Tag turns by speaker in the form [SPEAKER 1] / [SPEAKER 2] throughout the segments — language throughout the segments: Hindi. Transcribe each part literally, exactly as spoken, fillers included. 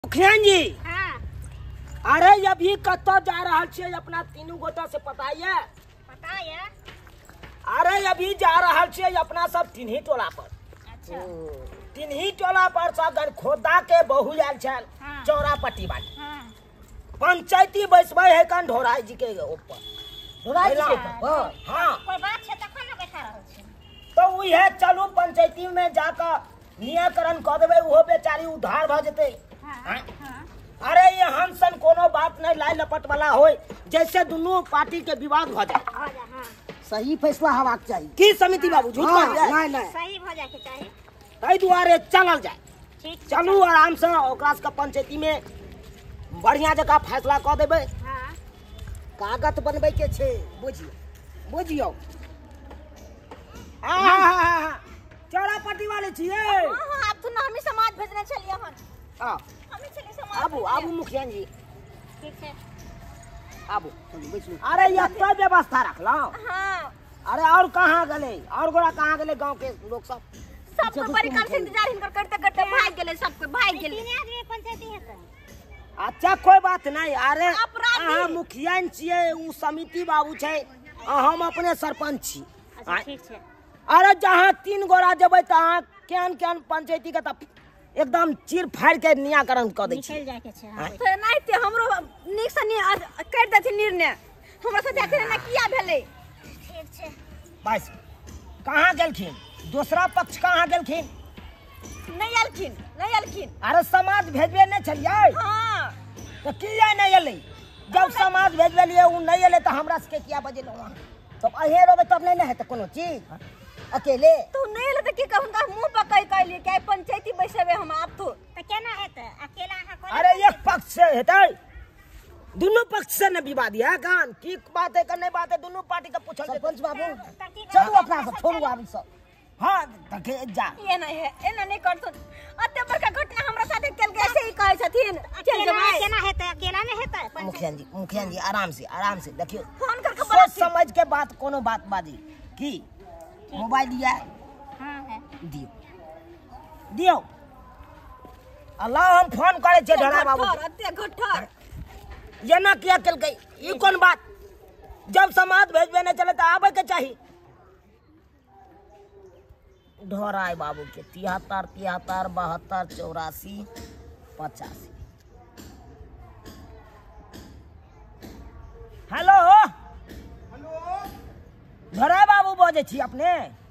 [SPEAKER 1] मुखिया जी
[SPEAKER 2] हाँ।
[SPEAKER 1] अरे अभी कतो जा रहा छे अपना तीनों गोटा से पता है?
[SPEAKER 2] पता है।
[SPEAKER 1] अरे अभी जा रहा छे अपना सब तिन्ही टोला पर।
[SPEAKER 2] अच्छा।
[SPEAKER 1] तिन्ही टोला पर सब गन खोदा के बहु आयल छल।
[SPEAKER 2] हाँ।
[SPEAKER 1] चौरा पट्टी वाली
[SPEAKER 2] हाँ।
[SPEAKER 1] पंचायती बैसबे है कन ढोराई जी के ऊपर। ढोराई जी के ऊपर हाँ।
[SPEAKER 2] कोई बात है तखन न बैठा रहल छी।
[SPEAKER 1] तो वही चलू पंचायती में जाकर निराकरण कर देवे, वो बेचारी उधार भ जते।
[SPEAKER 2] हाँ। हाँ।
[SPEAKER 1] अरे ये हंसन कोनो बात नहीं लाई लपट वाला होय, जैसे दोनों पार्टी के विवाद भ जाए।
[SPEAKER 2] हो जा। हाँ।
[SPEAKER 3] सही फैसला होबाक चाहिए।
[SPEAKER 1] की समिति बाबू झूठ
[SPEAKER 3] हाँ,
[SPEAKER 1] बोल जाए
[SPEAKER 3] नहीं नहीं
[SPEAKER 2] सही हो जाए के चाहिए।
[SPEAKER 1] तै दुआरे चलल जाए।
[SPEAKER 2] ठीक।
[SPEAKER 1] चलू आराम से ओकरा के पंचायती में बढ़िया जगह फैसला कर देबे।
[SPEAKER 2] हाँ।
[SPEAKER 3] कागज बनबे के छे, बुझियो बुझियो।
[SPEAKER 1] चौरा पट्टी वाले छिए।
[SPEAKER 2] हाँ हाँ आप तो ना हमें समाज भेजने चलिए हन।
[SPEAKER 1] हाँ,
[SPEAKER 2] हमें चलिए समाज।
[SPEAKER 1] आबू आबू मुखिया जी
[SPEAKER 2] ठीक है।
[SPEAKER 1] आबू। अरे ये तो व्यवस्था रखला।
[SPEAKER 2] हाँ।
[SPEAKER 1] अरे और कहाँ गले और गोरा कहाँ गले गांव के लोग सब?
[SPEAKER 2] सबको बड़ी काम से इंतजार हिनकर करते करते भाग गेले, सबको भाग गेले। तीन आदमी पंचायती है तो।
[SPEAKER 1] अच्छा कोई बात नहीं। अरे
[SPEAKER 2] अपराधी।
[SPEAKER 1] अहाँ मुखिया छिए, उ समिति बाबू छे, हम अपने सरपंच छी।
[SPEAKER 2] अच्छा ठीक है।
[SPEAKER 1] अरे जहाँ तीन गोरा जब तहाँ केहन केहन पंचायती के तब एकदम चीर फाड़ के निराकरण कर दै छी।
[SPEAKER 2] निकल जाए के छै।
[SPEAKER 1] हाँ।
[SPEAKER 2] तो नहीं ते हमरो निक से नि कर देथिन निर्णय। हमरा से देखे ना किया भेले। ठीक छै।
[SPEAKER 1] बस कहाँ गेलखिन? दूसरा पक्ष कहाँ गेलखिन?
[SPEAKER 2] नहीं अलखिन, नहीं अलखिन।
[SPEAKER 1] अरे समाज भेजबे नहीं छलिए
[SPEAKER 2] हाँ।
[SPEAKER 1] तो किया नहीं एले? जब समाज भेजबे लिए उ नहीं एले तो हमरा से किया बजेलो? तो अहे रोबे तब नहीं है तो कोनो चीज अकेले
[SPEAKER 2] तू नहीं ले तो की कहूं का मुंह पर कह कहली के पंचायती बैसेबे हम आप तो त केना हेतै अकेला अहाँ कर।
[SPEAKER 1] अरे एक पक्ष से हेतै, दोनों पक्ष से न विवाद है कान की बात है करने बात है, दोनों पार्टी का पूछल
[SPEAKER 3] सरपंच बाबू
[SPEAKER 2] चलू
[SPEAKER 3] चलू अपना सब छोड़ू आबी सब।
[SPEAKER 1] हाँ तके जा।
[SPEAKER 2] ये नहीं है, एना नहीं कर सुन। अते बड़का घटना हमरा साथे केल के ऐसे ही कहै छथिन। चल जमाई केना हेतै, अकेला नहीं हेतै।
[SPEAKER 1] मुखिया जी मुखिया जी आराम से आराम से देखियो,
[SPEAKER 2] फोन कर
[SPEAKER 1] सोच समझ के बात कोनो बात बाजी की। मोबाइल दिया
[SPEAKER 2] हां है
[SPEAKER 1] दियो दियो। अल्लाह हम फोन करे छे ढोरा बाबू
[SPEAKER 2] अते घठर
[SPEAKER 1] ये ना किया केल गई। ई कौन बात? जब समाज भेजबे नहीं चले तो आबे के चाहिए। ढोराई बाबू के तिहत्तर तिहत्तर बहत्तर चौरासी पचासी। हेलो ढोराई बाबू बोले छी अपने?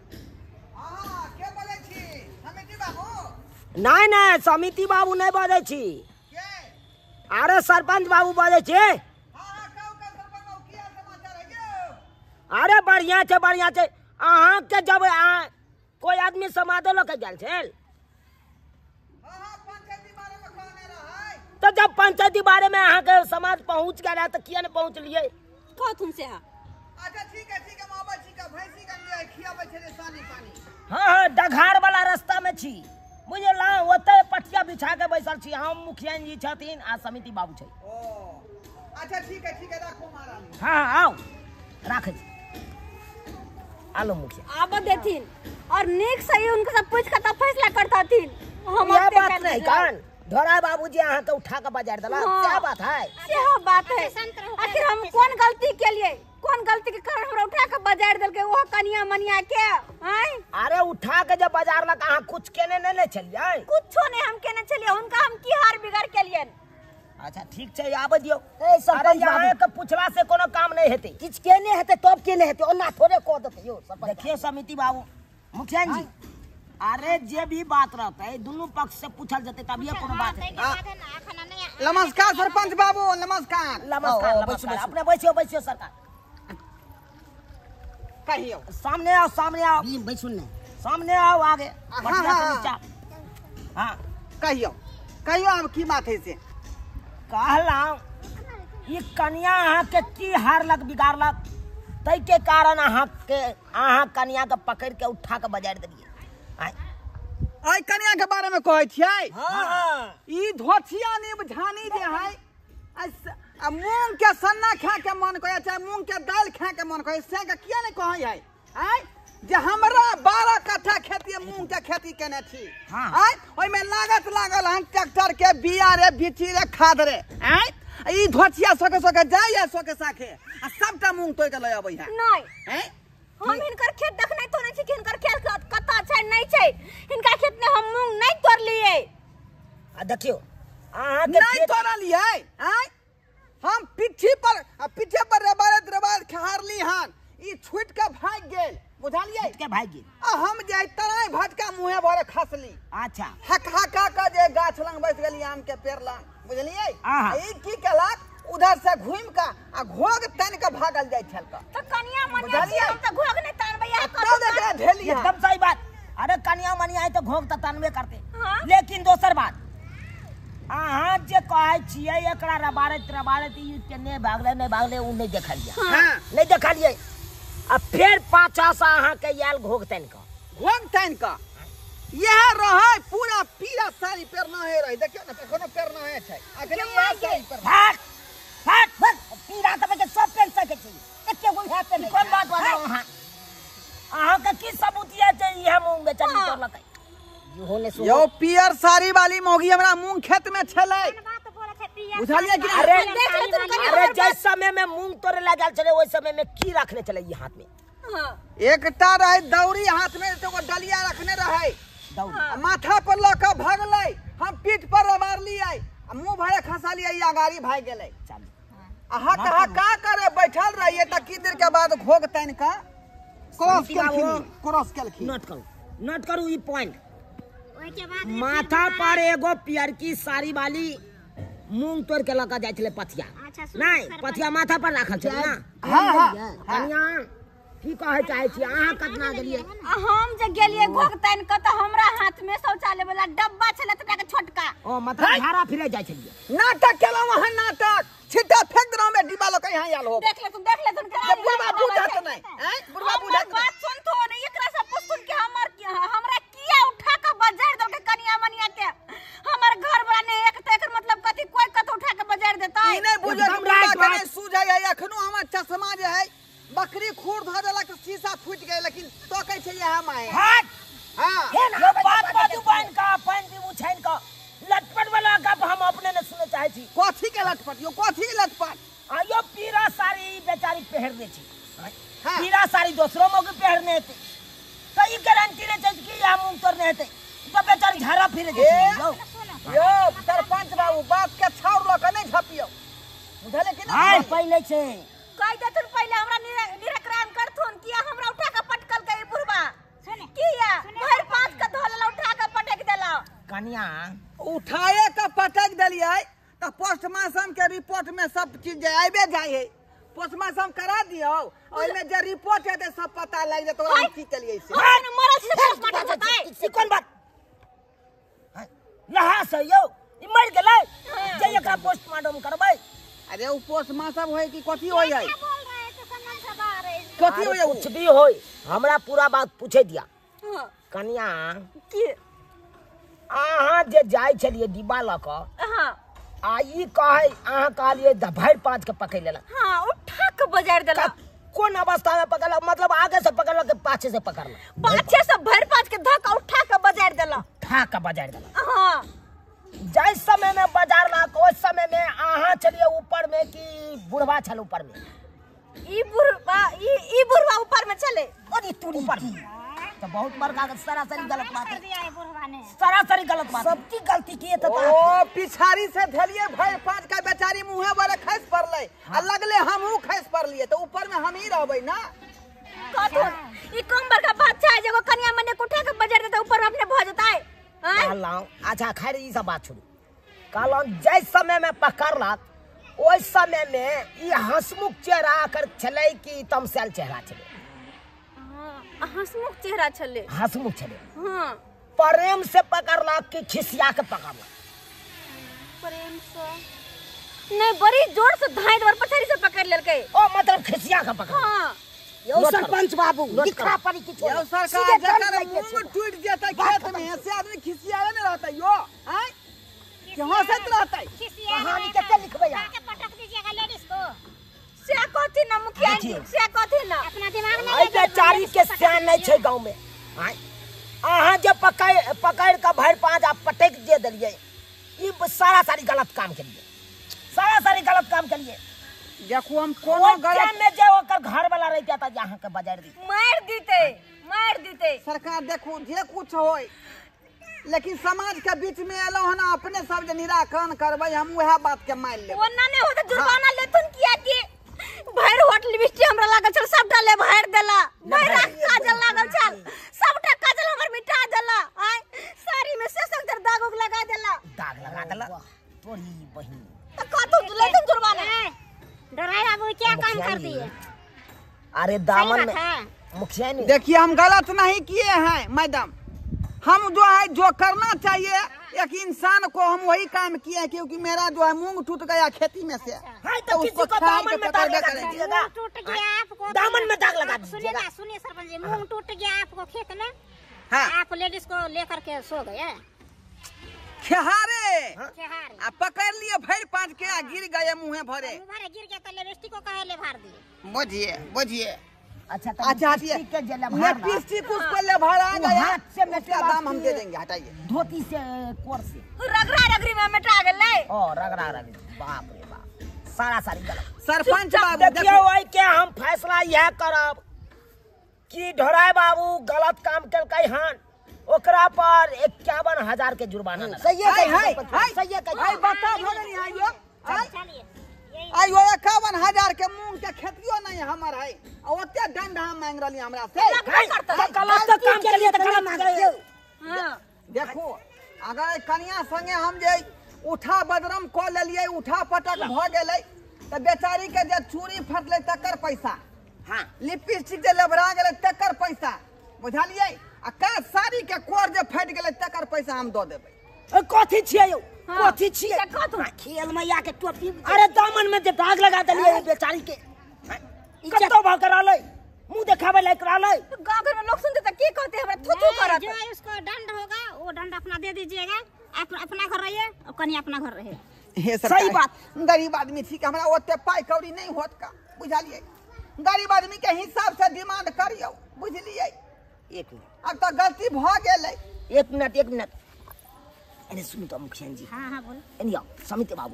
[SPEAKER 1] नहीं नहीं समिति बाबू नहीं बोले छी। अरे सरपंच बाबू बोले छी। अरे बढ़िया छे बढ़िया छे। अहाँ के जब आ, कोई आदमी समाधो लोग गेल छल तो जब पंचायती बारे में अहाँ के समाज पहुँच गया तो किया नहीं पहुँच लिए?
[SPEAKER 2] कहथुन से हां।
[SPEAKER 4] अच्छा ठीक है ठीक है मामा जी का भैंसी का लिए खियाबे छे सानी पानी।
[SPEAKER 1] हाँ हाँ डघार वाला रास्ता में छी मुझे ला ओते पटिया बिछा के बैसल छी। हम मुखिया जी छथिन आ समिति बाबू छै।
[SPEAKER 4] ओ अच्छा ठीक है ठीक है रखो महारानी।
[SPEAKER 1] हाँ हाँ आओ राखे छी। आलो मुखिया
[SPEAKER 2] आब देथिन और नेक सही उनके सब पूछ के तब फैसला करताथिन। हम
[SPEAKER 1] यह
[SPEAKER 2] अते
[SPEAKER 1] बात
[SPEAKER 2] कर
[SPEAKER 1] नहीं
[SPEAKER 2] देला।
[SPEAKER 1] कान ढोरा बाबूजी अहाँ के उठा के बाजार दला
[SPEAKER 2] हाँ।
[SPEAKER 1] क्या बात है?
[SPEAKER 2] सेहो बात है। आखिर हम कौन गलती के लिए, कौन गलती के कारण हमरा उठा के बाजार देल के वो कनिया मनिया के हैं?
[SPEAKER 1] अरे उठा के जब बाजार लगा अहाँ कुछ केने नहीं ले चलिए?
[SPEAKER 2] कुछो नहीं हम केने चलिए, उनका हम की हार बिगाड़ के लिए।
[SPEAKER 1] अच्छा ठीक छै आब दियो।
[SPEAKER 3] ए
[SPEAKER 1] अरे
[SPEAKER 3] सरपंच
[SPEAKER 1] यहाँ
[SPEAKER 3] बाबू
[SPEAKER 1] के पूछला से कोनो काम नहीं हेते।
[SPEAKER 3] किछ केने हेते तब केने हेते, ओना थोड़े कह देते यो सरपंच।
[SPEAKER 1] देखिए समिति बाबू मुखिया जी, अरे जे भी बात रहता है दोनों पक्ष से पूछल जते तब ये कोनो बात है।
[SPEAKER 4] नमस्कार सरपंच बाबू नमस्कार।
[SPEAKER 1] नमस्कार
[SPEAKER 3] ओ, ओ,
[SPEAKER 1] नमस्कार।
[SPEAKER 3] बैसो,
[SPEAKER 1] अपने बैसियो बैसियो सरकार।
[SPEAKER 4] कहियो
[SPEAKER 1] सामने आओ सामने आओ
[SPEAKER 3] भी बैसुन ने
[SPEAKER 1] सामने आओ आगे
[SPEAKER 4] हाँ,
[SPEAKER 1] बढ़िया से
[SPEAKER 4] हाँ।
[SPEAKER 1] नीचा। हाँ
[SPEAKER 4] कहियो कहियो अब की बात है से?
[SPEAKER 1] कहला ये कन्या अहाँ के की हारलक बिगाड़लक तै के कारण अहाँ के अहाँ कन्या के पकड़ के उठा के बाजार देलिए। आय
[SPEAKER 4] ओइ कन्या के बारे में कहै छियै?
[SPEAKER 1] हाँ
[SPEAKER 4] ई धोथिया नीब झानी जे है अस- आ मूंग के सन्ना खा के मन कहै छै, मूंग के दाल खा के मन कहै से के किया नहीं कहै है? आय जे हमरा बारह कट्ठा खेती मूंग के खेती केने छी
[SPEAKER 1] हाँ।
[SPEAKER 4] आय ओइ में लागत लागल हन ट्रैक्टर के बिया रे बिची रे खाद रे आय ई धोचिया सके सके जाय या सके साखे आ सबटा मूंग तोय के लय अबै है
[SPEAKER 2] नहीं
[SPEAKER 4] हैं
[SPEAKER 2] हम हिनकर खेत देखने तो नहीं छी कि हिनकर खेत कता छै नहीं छै हिनका खेत में हम मूंग नहीं तोड़लिए
[SPEAKER 1] आ देखियो अहाँ के
[SPEAKER 4] नहीं
[SPEAKER 1] खेत
[SPEAKER 4] तोड़लिए आय हम पिठी पर पीछे पर रबारत रबार खहारली हन ई छूट के भाग गेल बुझलिए
[SPEAKER 1] के भाई गिर
[SPEAKER 4] आ हम जे तराई भटका मुहे भरे खसली
[SPEAKER 1] अच्छा
[SPEAKER 4] हक हका का जे गाछ लंग बैठ गेली आम के पेड़ लंग बुझलिए
[SPEAKER 1] आहा।
[SPEAKER 4] ई की केलक उधर से घूम का आ घोग तन के भागल जाय छल का
[SPEAKER 2] तो कनिया मनिया
[SPEAKER 4] बुझलिए?
[SPEAKER 2] हम तो घोग नहीं तानबे या
[SPEAKER 4] तब एकरा ढेलिया
[SPEAKER 1] एकदम सही बात अरे कनिया मनिया है तो घोग त तानबे करते
[SPEAKER 2] हाँ।
[SPEAKER 1] लेकिन दोसर बात अहाँ जे कहै छियै एकरा रबारत रबारत ई केने भागले नहीं भागले उ नहीं देखलिए
[SPEAKER 4] हां
[SPEAKER 1] नहीं देखलिए आ फिर पाछा से अहाँ के याल घोग तन का
[SPEAKER 4] घोग तन का यह रहे पूरा पीरा सारी पेड़ न है रही देखियो ना कोनो पेड़ न है छै अखन यह सारी पेड़
[SPEAKER 1] भाग भाग भाग पीरा त के सब पेन सके छी एके गो हाथ नहीं कोन बात वाला अहाँ अहाँ के की सबूत ये जे यह मूंग बेचनी
[SPEAKER 2] हाँ।
[SPEAKER 1] कर लकै यो होने सुनो
[SPEAKER 4] यो पियर साड़ी वाली मौगी हमरा मूंग खेत में छलै बुझलिए कि
[SPEAKER 1] अरे
[SPEAKER 2] देख ले तुम कनिया
[SPEAKER 1] अरे
[SPEAKER 2] हमर
[SPEAKER 1] जिस समय में मूंग तोड़े लागल चले ओइ समय में की रखने चले ये हाथ में
[SPEAKER 2] हां
[SPEAKER 4] एकटा रहे दौरी हाथ में तो वो डलिया रखने रहे
[SPEAKER 1] दौड़
[SPEAKER 2] हाँ।
[SPEAKER 4] माथा पर लका भागलै हम पीठ पर मारलिए आ मुंह भरे खसालिए या गाड़ी भाग गेलै
[SPEAKER 1] चल
[SPEAKER 4] आहा कहा का करे बैठल रहिए त की देर के बाद घोग तन का क्रॉस
[SPEAKER 1] शांति बाबू।
[SPEAKER 4] केलखिन क्रॉस केलखिन
[SPEAKER 1] नोट करू नोट करू ई पॉइंट माथा पर एगो पियर की साड़ी वाली मूंग तोड़ के लगा जाय छले पथिया नहीं पथिया माथा पर राखल छले ना
[SPEAKER 4] हां हां
[SPEAKER 1] कनिया की कहे चाहे छी अहाँ कतना गेलिए
[SPEAKER 2] हम जे गेलिए घोग तान के तो हमरा हाथ में शौचालय वाला डब्बा छले तटा के छोटका
[SPEAKER 1] ओ मतलब धारा फिरे जाय छलिए
[SPEAKER 4] नाटक केलौ वहां नाटक छिटा फेंक दरो में डिब्बा लो कहीं आयल हो
[SPEAKER 2] देख ले तुम देख ले तुम
[SPEAKER 4] ये बुढ़वा बुझत नहीं हैं बुढ़वा बुझत नहीं
[SPEAKER 2] बात सुन तो नहीं एकरा से पूछ सुन के हमर की हमरा किया उठा के बाजार दो के कनिया मनिया के हमर घर बने एक त एकर मतलब कथि कोई कत उठा के बाजार देता
[SPEAKER 4] ई नहीं बुझत
[SPEAKER 1] एकदम
[SPEAKER 4] बुढ़वा
[SPEAKER 1] राइट
[SPEAKER 4] के
[SPEAKER 1] बात।
[SPEAKER 4] नहीं सूझै है अखनो हमर चश्मा जे है बकरी खूर ध देलक शीशा फूट गए लेकिन तो कहै छै ये हम आए
[SPEAKER 1] हट
[SPEAKER 4] हां
[SPEAKER 1] ये ना बात बाजू बन का पानी भी उछैन का लटपट वाला गप हम अपने ने सुने चाहे छी
[SPEAKER 4] कथी के लटपट यो कथी के लटपट
[SPEAKER 1] आयो पीरा साड़ी बेचारी पहरने छी
[SPEAKER 4] हां
[SPEAKER 1] पीरा साड़ी दूसरों मौके पहरने हेते तो ई गारंटी ने छै कि या मूंग तोड़ने हेते तो बेचारी झारा फिरे
[SPEAKER 4] ए,
[SPEAKER 1] छै
[SPEAKER 4] यो सरपंच बाबू बात के छाउर ल के नहीं झपियो बुझले कि
[SPEAKER 1] हाय
[SPEAKER 4] नहीं
[SPEAKER 1] पहले छै
[SPEAKER 2] कह दे तुम पहले हमरा निराकरण करथुन किया हमरा उठा के पटकल के बुढ़वा किया भर पांच का धोला उठा के पटक देला
[SPEAKER 1] कनिया
[SPEAKER 4] उठाए के पटक देलिए त पोस्टमार्टम के रिपोर्ट में सब चीज जे आबे जाय है पोस्टमार्टम करा दियो ओइ में जे रिपोर्ट हेते सब पता लग जेतो हम की केलिए से
[SPEAKER 2] हां मरल से पोस्टमार्टम होता है
[SPEAKER 1] से कौन बात लहा से यो ई मर गेलै जे एकरा पोस्टमार्टम करबै
[SPEAKER 4] अरे उ पोस्टमार्टम होय कि कथी होय है
[SPEAKER 2] बोल रहे हैं तो कन्नन से बाहर है
[SPEAKER 4] कथी होय है
[SPEAKER 1] कुछ भी होय हमरा पूरा बात पूछे दिया
[SPEAKER 2] हां
[SPEAKER 1] कनिया
[SPEAKER 2] की
[SPEAKER 1] अहाँ जे जाय छलिए डिब्बा ल क
[SPEAKER 2] हां
[SPEAKER 1] आ ई कहे अहाँ कहलिए भर पाँच के पकड़ लेलक
[SPEAKER 2] हां उठा के बाजार देला
[SPEAKER 1] कौन अवस्था में पकड़लक मतलब आगे से पकड़लक कि पाछे से पकड़लक
[SPEAKER 2] पाछे से भर पांच के धक्का उठा के बाजार देला
[SPEAKER 1] ठा के बाजार देलक
[SPEAKER 2] हां
[SPEAKER 1] जिस समय में बाजार लाक उस समय में अहाँ चलिए ऊपर में कि बुढ़वा छल ऊपर में
[SPEAKER 2] ई बुढ़वा ई ई बुढ़वा ऊपर में चले
[SPEAKER 1] और ई तू ऊपर में तो बहुत बड़का सरासरी गलत बात है
[SPEAKER 2] दिया है बुढ़वा ने
[SPEAKER 1] सरासरी गलत बात सबकी गलती की है तो
[SPEAKER 4] ओ पिछाड़ी से धलिए भाई पांच का बेचारी मुंहे वाले खस पड़ले आ लगले हमहू खस पड़लिए तो ऊपर में हम ही रहबै ना
[SPEAKER 2] कथुन ई कम बड़का बादशाह है जगो कन्या मने उठा के बाजार देता ऊपर में अपने भ जाता है हैं
[SPEAKER 1] कहलौं अच्छा खैर ई सब बात छोड़ू कहलौं जिस समय में पकड़लक उस समय में ई हंसमुख चेहरा कर छलै कि तमसेल चेहरा छलै
[SPEAKER 2] हां हंसमुख चेहरा छले
[SPEAKER 1] हंसमुख छलै
[SPEAKER 2] हां
[SPEAKER 1] प्रेम से पकड़लक कि खिसिया के पकड़लक
[SPEAKER 2] प्रेम से नहीं बड़ी जोर से धाई दर पछाड़ी से पकड़ लेलके
[SPEAKER 1] ओ मतलब खिसिया के पकड़
[SPEAKER 2] हां
[SPEAKER 3] यो सरपंच बाबू
[SPEAKER 1] नोट
[SPEAKER 3] दिखा
[SPEAKER 1] करो।
[SPEAKER 3] पड़ी किछो
[SPEAKER 4] यो सरकार
[SPEAKER 3] सीधे
[SPEAKER 4] जकर
[SPEAKER 3] दंड लगे
[SPEAKER 4] मुंह
[SPEAKER 3] छै।
[SPEAKER 4] टूट जेतै खेत में से आदमी खिसियाले न रहतै यो हैं कि हंसत रहतै
[SPEAKER 3] कहानी केते लिखबै आ
[SPEAKER 2] पटक दीजिएगा लेडीज को से कथी ना मुखिया जी
[SPEAKER 1] देखिए।
[SPEAKER 2] से कथी ना
[SPEAKER 5] अपना दिमाग में
[SPEAKER 1] आई बेचारी के सियान नहीं छे गांव में आय अहाँ जब पकड़ पकड़ के भर पांच आप पटक दे दिलिए ई सारा सारी गलत काम के लिए सारा सारी गलत काम के लिए
[SPEAKER 4] देखो हम कोनो
[SPEAKER 1] गलत
[SPEAKER 4] गलत
[SPEAKER 1] में जे ओकर घर वाला रहता था जहां के बाजार दी
[SPEAKER 2] मार दीते मार दीते
[SPEAKER 4] सरकार देखो जे कुछ होय लेकिन समाज के बीच में एलो हन अपने सब जे निराकरण करबै हम वह बात के मान लेब
[SPEAKER 2] ओना नहीं होता जुर्माना लेतन किया कि भैर होटल लिपस्टिक हमरा लागल छल सबटा ले भैर देला भैर काजल लागल छल सबटा काजल हमर मिटा देला आय साड़ी में से संग दाग उग लगा देला
[SPEAKER 1] दाग लगा देला तोरी बहिन
[SPEAKER 2] तो कतो तू लेतन जुर्माना
[SPEAKER 5] डराई बाबू क्या काम कर दिए?
[SPEAKER 1] अरे
[SPEAKER 5] सही
[SPEAKER 1] दामन
[SPEAKER 5] बात
[SPEAKER 1] में
[SPEAKER 5] है।
[SPEAKER 1] मुखिया ने
[SPEAKER 4] देखिए हम गलत नहीं किए हैं मैडम हम जो है जो करना चाहिए एक इंसान को हम वही काम किए हैं क्योंकि मेरा जो है मूंग टूट गया खेती में से
[SPEAKER 1] हां
[SPEAKER 4] तो
[SPEAKER 1] तो किसी
[SPEAKER 4] उसको
[SPEAKER 1] को
[SPEAKER 4] खाए
[SPEAKER 1] दामन
[SPEAKER 4] के
[SPEAKER 1] में दाग
[SPEAKER 4] पकड़
[SPEAKER 1] लगा
[SPEAKER 4] करेंगे।
[SPEAKER 1] दीजिएगा
[SPEAKER 5] मूंग टूट गया आपको
[SPEAKER 1] दामन में दाग लगा
[SPEAKER 5] सुनिए
[SPEAKER 1] दीजिएगा
[SPEAKER 5] ना सुनिए सरपंच जी मूंग टूट गया आपको खेत में
[SPEAKER 4] हाँ
[SPEAKER 5] आप लेडीज को लेकर के सो गए
[SPEAKER 4] खेहारे
[SPEAKER 5] खेहार
[SPEAKER 4] आ पकड़ लिए भर पाँच के आ गिर गए मुँहे भरे
[SPEAKER 5] मुबारे गिर गया तो लिपस्टिक को कहे ले भार दिए
[SPEAKER 4] बुझिए बुझिए
[SPEAKER 1] अच्छा तो
[SPEAKER 4] अच्छा
[SPEAKER 1] लिपस्टिक के जेला भार ना,
[SPEAKER 4] लिपस्टिक उसको ले भरा
[SPEAKER 1] वो
[SPEAKER 4] गया
[SPEAKER 1] हाथ से
[SPEAKER 4] उसका
[SPEAKER 1] मेटे
[SPEAKER 4] दाम हम
[SPEAKER 1] बात
[SPEAKER 4] दे
[SPEAKER 1] की-
[SPEAKER 4] देंगे हटाइए
[SPEAKER 1] धोती से कोर से
[SPEAKER 2] रगड़ा रगड़ी में मिटा गेलै
[SPEAKER 1] ओ रगड़ा रगड़ी बाप रे बाप सारा सारी गलत
[SPEAKER 4] सरपंच बाबू
[SPEAKER 1] देखिए
[SPEAKER 4] देखो
[SPEAKER 1] वही के हम फैसला यह करब कि ढोराई बाबू गलत काम करके हन ओकरा पर इक्यावन हजार के जुर्माना लगा
[SPEAKER 3] सही
[SPEAKER 4] हाय
[SPEAKER 3] है
[SPEAKER 4] हाय हाय
[SPEAKER 1] सही है
[SPEAKER 4] हाय बता भगन आइयो हाय
[SPEAKER 5] चलिए यही
[SPEAKER 4] आइयो इक्यावन हजार के मूंग के खेतियो नहीं हमर है और ओते दंड हम मांग रहली हमरा से
[SPEAKER 1] गलत काम के लिए तो गलत मांग रहे हो
[SPEAKER 2] हां
[SPEAKER 4] देखो अगर कन्या संगे हम जे उठा बदरम क लेलिए उठा पटक भ गेलै त बेचारी के जे चूड़ी फटले तकर पैसा
[SPEAKER 1] हां
[SPEAKER 4] लिपस्टिक जे लबरा गेलै तकर पैसा बुझलिए आ का साड़ी के कोर जे फट गेलै तकर पैसा हम दऽ देबै
[SPEAKER 1] ए, कथी छियै यौ
[SPEAKER 2] हाँ।
[SPEAKER 1] कथी छियै
[SPEAKER 2] से कथू?
[SPEAKER 1] खेल मैया के टोपी अरे दामन में जे दाग लगा देलिए ई बेचारी के कतो भाग रहलै मुंह देखावे लायक रहलै
[SPEAKER 2] गांव घर में लोग सुनते तो की कहते हमरा थू थू करत
[SPEAKER 5] जो है उसको दंड होगा वो दंड अपना दे दीजिएगा आप अपना घर रहिए और कन्या अपना घर रहे
[SPEAKER 4] हे
[SPEAKER 1] सही बात।
[SPEAKER 4] गरीब आदमी ठीक हमरा ओते पाई कौड़ी नहीं होत का बुझलिए गरीब आदमी के हिसाब से डिमांड करियो बुझलिए
[SPEAKER 1] एक मिनट
[SPEAKER 4] अब तो गलती भ गेलै
[SPEAKER 1] एक मिनट एक मिनट अरे सुन तो मुखिया जी
[SPEAKER 5] हाँ हाँ बोल
[SPEAKER 1] एनी आओ समिति बाबू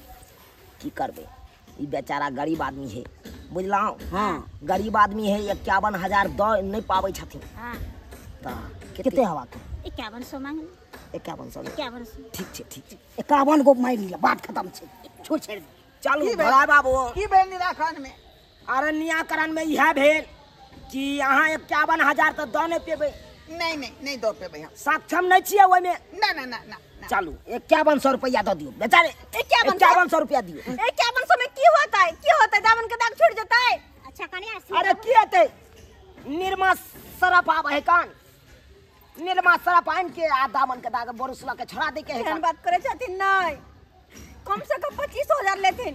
[SPEAKER 1] की करबे ई बेचारा गरीब आदमी है बुझलौ
[SPEAKER 4] हाँ
[SPEAKER 1] गरीब आदमी है इक्यावन हजार दो नहीं पावे छथिन
[SPEAKER 5] हाँ
[SPEAKER 1] त कितने हवा तो
[SPEAKER 5] इक्यावन सौ मांग
[SPEAKER 1] इक्यावन सौ
[SPEAKER 5] इक्यावन सौ
[SPEAKER 1] ठीक छै ठीक छै
[SPEAKER 3] इक्यावन गो मारि लिया बात खत्म छै छोड़ छेड़ दे।
[SPEAKER 1] चलू
[SPEAKER 4] की भेल?
[SPEAKER 1] भरा बाबू
[SPEAKER 4] की भेल निराकरण में
[SPEAKER 1] अरे निराकरण में यह भेल कि अहाँ इक्यावन हजार तो दऽ नहीं पेबै
[SPEAKER 4] नहीं नहीं नहीं दो पे भैया
[SPEAKER 1] सक्षम नहीं छियै ओहिमे
[SPEAKER 4] ना ना ना ना ना।
[SPEAKER 1] चलू इक्यावन सौ रुपया दऽ दियौ बेचारे
[SPEAKER 2] इक्यावन सौ?
[SPEAKER 1] इक्यावन सौ रुपया दियौ
[SPEAKER 2] इक्यावन सौ में की होता है की होता है दामन के दाग छूट जाता है
[SPEAKER 5] अच्छा कन्या
[SPEAKER 1] अरे की हेतै निर्मा सरफ आब है कान निर्मा सरफ आनि के आ दामन के दाग बोरुसला के छोड़ा दे के है
[SPEAKER 2] एहन
[SPEAKER 1] कान
[SPEAKER 2] बात करे छथिन नहीं कम से कम पच्चीस हजार लेथिन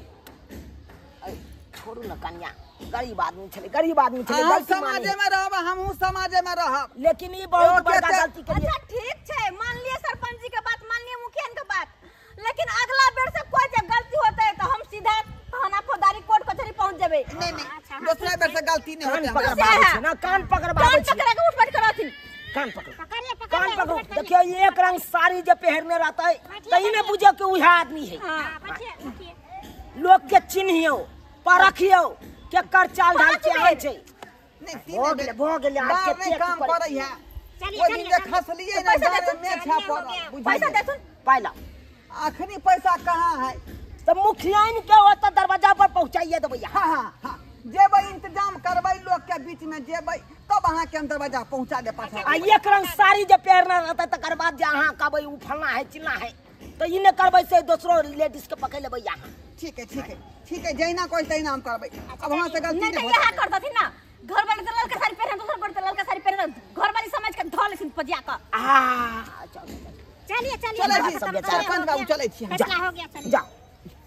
[SPEAKER 1] ऐ, छोड़ू न कन्या गरीब आदमी छलै गरीब आदमी छलै
[SPEAKER 4] अहाँ
[SPEAKER 1] गलती
[SPEAKER 4] समाजे
[SPEAKER 1] माने
[SPEAKER 4] में रहब हमहू समाजे में रहब
[SPEAKER 1] लेकिन ई बहुत
[SPEAKER 4] एगो
[SPEAKER 1] बड़का
[SPEAKER 4] केते-
[SPEAKER 1] गलती केलिए
[SPEAKER 2] अच्छा ठीक है मान लिए सरपंच जी के बात मान लिए मुखिया के बात लेकिन अगला बेर से कोई जब गलती होता है तो हम सीधा थाना फौजदारी कोर्ट कचहरी पहुंच जेबे
[SPEAKER 4] नहीं नहीं दूसरा बेर से गलती नहीं
[SPEAKER 1] कान
[SPEAKER 4] होते हमरा
[SPEAKER 1] पकड़बाबै छै ना कान पकड़बाबै
[SPEAKER 2] कान
[SPEAKER 1] छै
[SPEAKER 2] पकड़ा के उठ बैठ करथिन
[SPEAKER 1] कान पकड़
[SPEAKER 5] पकड़िए
[SPEAKER 1] कान
[SPEAKER 5] पकड़िए
[SPEAKER 1] पकड़ो
[SPEAKER 5] उठ बैठ
[SPEAKER 1] देखियो एक रंग साड़ी जे पहनने रहता है तही ने बुझियो कि उहे आदमी है
[SPEAKER 2] हां
[SPEAKER 5] बैठिए बैठिए
[SPEAKER 1] लोग के चिन्हियो परखियो केकर चाल ढाल के है छै
[SPEAKER 4] नहीं
[SPEAKER 1] हो
[SPEAKER 4] तीन
[SPEAKER 1] गेलै भऽ गेलै आज
[SPEAKER 4] बार
[SPEAKER 1] के
[SPEAKER 4] नहीं काम करे है
[SPEAKER 5] चलिए
[SPEAKER 4] वो दिन
[SPEAKER 5] चलिए
[SPEAKER 4] जे खसलिए ना
[SPEAKER 2] पैसा
[SPEAKER 4] गाने
[SPEAKER 2] देथुन,
[SPEAKER 4] में
[SPEAKER 5] चलिए,
[SPEAKER 4] छा
[SPEAKER 5] हो गया।
[SPEAKER 4] पड़ा
[SPEAKER 2] पैसा
[SPEAKER 4] बुझलिए
[SPEAKER 2] देथुन
[SPEAKER 1] पाइला
[SPEAKER 4] अखनी पैसा कहाँ है
[SPEAKER 1] तो मुखियाइन के ओतऽ दरवाजा पर पहुंचाइए देबै यहाँ
[SPEAKER 4] हाँ हाँ हाँ जेबै इंतजाम करबै लोग के बीच में जेबै तब अहाँ के हम दरवाजा पहुंचा दे पाछा
[SPEAKER 1] आ एक रंग साड़ी जे पहनने रहतै तकर बाद जे अहाँ कहबै उ फलना है चिल्ला है तो ई ने करबै से दोसरो लेडीज के पकड़ लेबै यहाँ
[SPEAKER 4] ठीक है ठीक है ठीक है जहिना कोई तहिना हम करबै अब वहाँ से गलती
[SPEAKER 2] नहीं तो
[SPEAKER 4] नहीं
[SPEAKER 2] यह
[SPEAKER 4] होता
[SPEAKER 2] करता थी ना घर वाले तो लड़का साड़ी पहने दूसरा गोड़ तो लड़का साड़ी पहने घर वाली समझ के धो लेथिन पजिया का
[SPEAKER 1] आ चलो
[SPEAKER 5] चलिए चलिए
[SPEAKER 4] चले
[SPEAKER 5] बात
[SPEAKER 4] छी
[SPEAKER 5] खत्म,
[SPEAKER 1] सब
[SPEAKER 5] चलिए,
[SPEAKER 4] सरपंच
[SPEAKER 5] हो
[SPEAKER 4] बाबू
[SPEAKER 5] गया।
[SPEAKER 4] चले छी हम।
[SPEAKER 5] फैसला हो गया चलिए
[SPEAKER 1] जाओ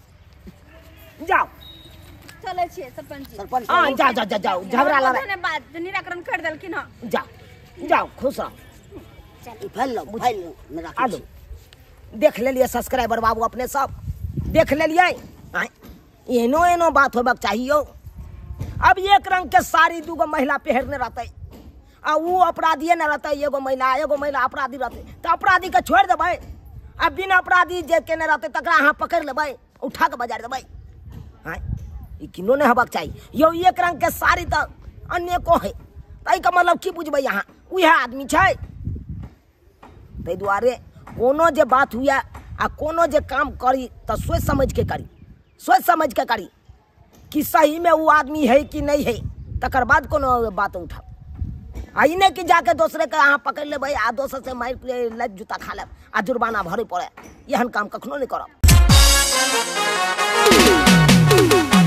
[SPEAKER 1] जाओ
[SPEAKER 2] चले छिए सरपंच जी
[SPEAKER 3] सरपंच
[SPEAKER 1] हाँ जाओ जाओ जाओ जाओ झगड़ा लड़ा
[SPEAKER 2] धन्यवाद जो निराकरण कर देलखिन हां
[SPEAKER 1] जाओ जाओ खुश रहो
[SPEAKER 3] फैल लो फैल लो मेरा
[SPEAKER 1] आलू देख लेलिए सब्सक्राइबर बाबू अपने सब देख लेलिए आय, एहनो एहनो बात होबाक चाहिए अब एक रंग के साड़ी दूगो महिला पहरने रहते आ वो अपराधी न रहते, एगो महिला एगो महिला अपराधी रहते तो अपराधी के छोड़ देबै। अब बिना अपराधी जे केने रहते तकरा अहाँ पकड़ लेबै, उठा के बाजार देबै। हाँ ई किनो नहीं हेबाक चाहिए। यो एक रंग के साड़ी तो अनेको है, तै के मतलब की बुझबै अहाँ उहे आदमी छै। ताहि दुआरे कोनो जे बात हुए आ कोनो जे काम करी तो सोच समझ के करी, सोच समझ के करी कि सही में वो आदमी है कि नहीं है, तकर बाद कोनो बात उठाओ। आई नहीं कि जाके दूसरे के अहाँ पकड़ लेबै आ दोसर से मार लत जूता खा लेब आ जुर्माना भरे पड़े, एहन काम कखनो नहीं करब।